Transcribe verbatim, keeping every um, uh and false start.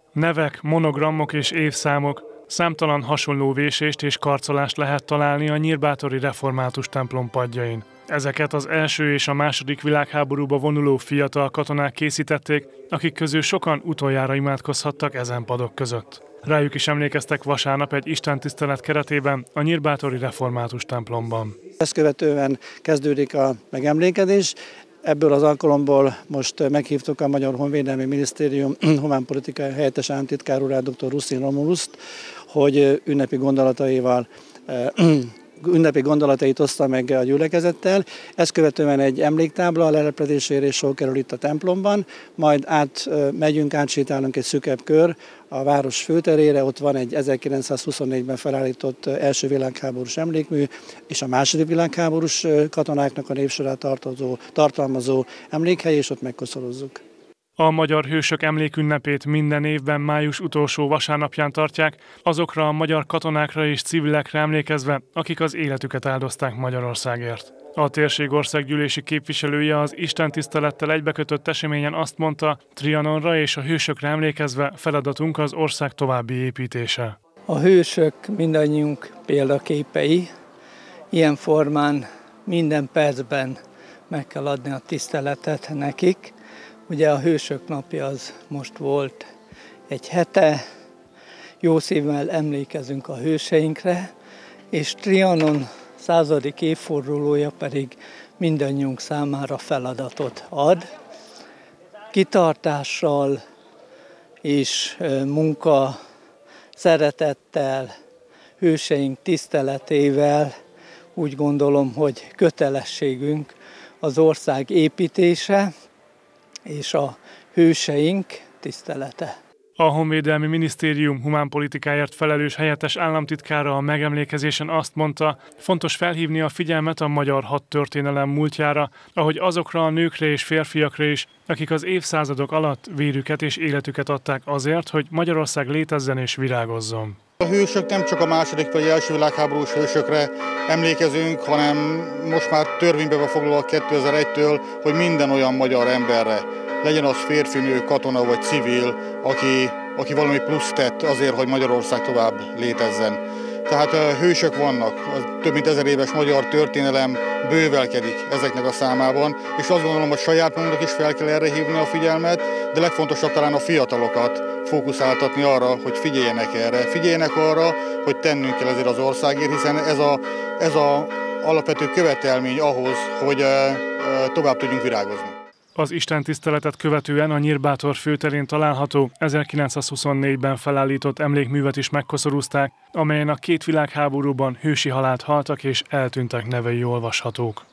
Nevek, monogramok és évszámok, számtalan hasonló vésést és karcolást lehet találni a nyírbátori református templom padjain. Ezeket az első és a második világháborúba vonuló fiatal katonák készítették, akik közül sokan utoljára imádkozhattak ezen padok között. Rájuk is emlékeztek vasárnap egy istentisztelet keretében a nyírbátori református templomban. Ezt követően kezdődik a megemlékezés. Ebből az alkalomból most meghívtuk a Magyar Honvédelmi Minisztérium humánpolitikai helyettes államtitkár urát, dr. Ruszin Romuluszt, hogy ünnepi gondolataival ünnepi gondolatait oszta meg a gyülekezettel. Ezt követően egy emléktábla a leleplezésére is sor kerül itt a templomban, majd át megyünk, átsétálunk egy szűkebb kör a város főterére, ott van egy ezerkilencszázhuszonnégyben felállított első világháborús emlékmű, és a második világháborús katonáknak a névsorát tartozó, tartalmazó emlékhely, és ott megkoszorozzuk. A magyar hősök emlékünnepét minden évben május utolsó vasárnapján tartják, azokra a magyar katonákra és civilekre emlékezve, akik az életüket áldozták Magyarországért. A térség országgyűlési képviselője az istentisztelettel egybekötött eseményen azt mondta, Trianonra és a hősökre emlékezve feladatunk az ország további építése. A hősök mindannyiunk példaképei, ilyen formán minden percben meg kell adni a tiszteletet nekik. Ugye a Hősök napja az most volt egy hete, jó szívvel emlékezünk a hőseinkre, és Trianon századik évfordulója pedig mindannyiunk számára feladatot ad. Kitartással és munka, szeretettel, hőseink tiszteletével úgy gondolom, hogy kötelességünk az ország építése, és a hőseink tisztelete. A Honvédelmi Minisztérium humánpolitikáért felelős helyettes államtitkára a megemlékezésen azt mondta, fontos felhívni a figyelmet a magyar hadtörténelem múltjára, ahogy azokra a nőkre és férfiakra is, akik az évszázadok alatt vérüket és életüket adták azért, hogy Magyarország létezzen és virágozzon. A hősök nem csak a második vagy első világháborús hősökre emlékezünk, hanem most már törvénybe van foglalva kétezer-egytől, hogy minden olyan magyar emberre, legyen az férfi, nő, katona vagy civil, aki, aki valami pluszt tett azért, hogy Magyarország tovább létezzen. Tehát hősök vannak, több mint ezer éves magyar történelem bővelkedik ezeknek a számában, és azt gondolom, hogy saját magunknak is fel kell erre hívni a figyelmet, de legfontosabb talán a fiatalokat fókuszáltatni arra, hogy figyeljenek erre, figyeljenek arra, hogy tennünk kell ezért az országért, hiszen ez a, ez a alapvető követelmény ahhoz, hogy tovább tudjunk virágozni. Az istentiszteletet követően a Nyírbátor főterén található ezerkilencszázhuszonnégyben felállított emlékművet is megkoszorúzták, amelyen a két világháborúban hősi halált haltak és eltűntek nevei olvashatók.